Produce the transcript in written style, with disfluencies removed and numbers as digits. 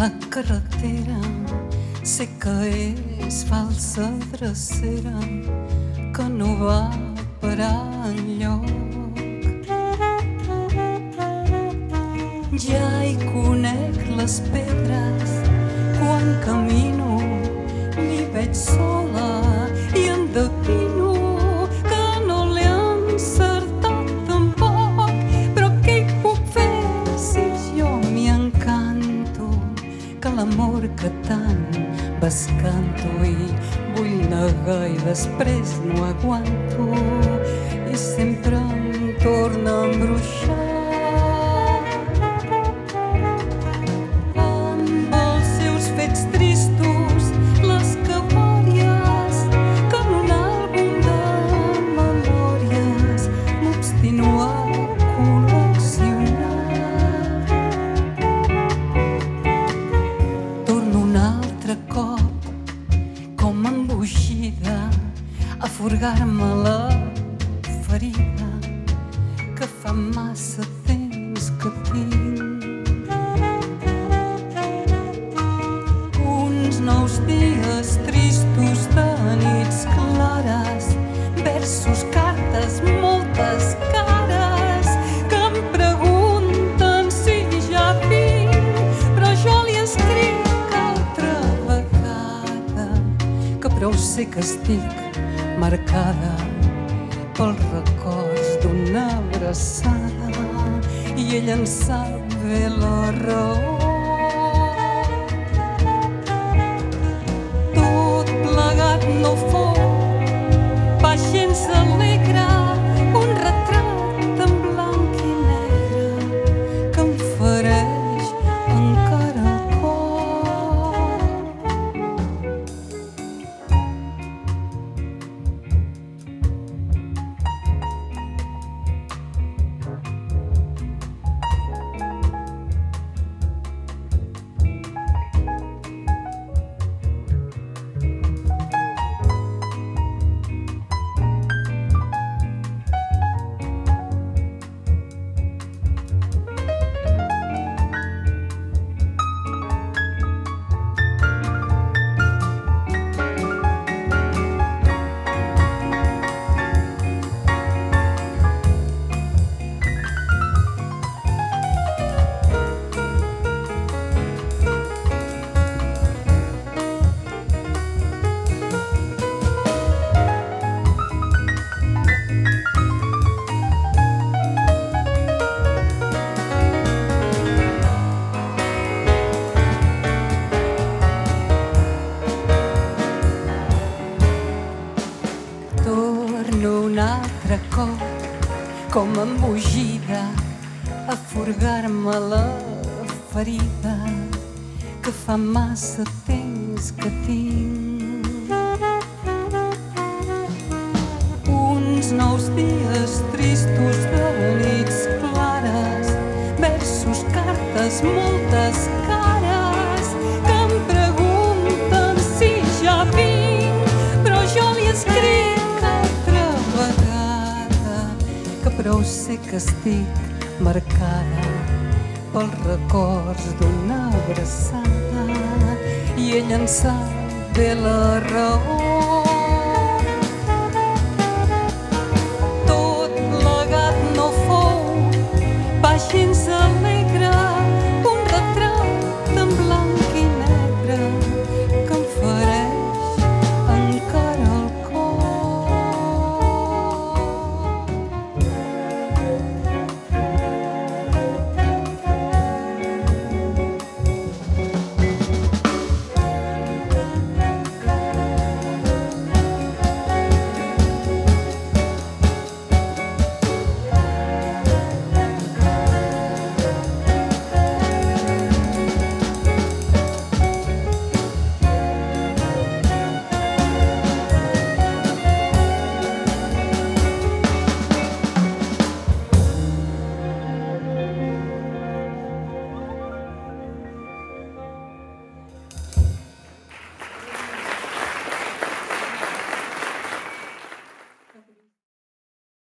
la carretera, sé que és falsa drecera, que no va parar enlloc. Ja hi conec les pedres, quan camino m'hi veig sola i endevino que no l'he encertat tampoc. Però què hi puc fer si jo m'hi encanto, que l'amor que tant bescanto i vull negar i després no aguanto i sempre em torna a embruixar. Tristos, les cabòries que en un àlbum de memòries m'obstino a col·leccionar. Torno un altre cop, com embogida, a furgar-me la ferida que fa massa temps que tinc. Nous dies tristos de nits clares, versos, cartes, moltes cares que em pregunten si ja vinc, però jo li escric altra vegada que prou sé que estic marcada pels records d'una abraçada i ell en sap bé la raó. No fou pas gens alegre, un retrat en blanc i negre que em fereix encara el cor. Un altre cop, com embogida, a furgar-me la ferida que fa massa temps que tinc. Uns nous dies tristos de nits clares, versos, cartes, moltes cares que em pregunten si ja vinc, però jo li escric que prou sé que estic marcada pels records d'una abraçada i ell en sap bé la raó.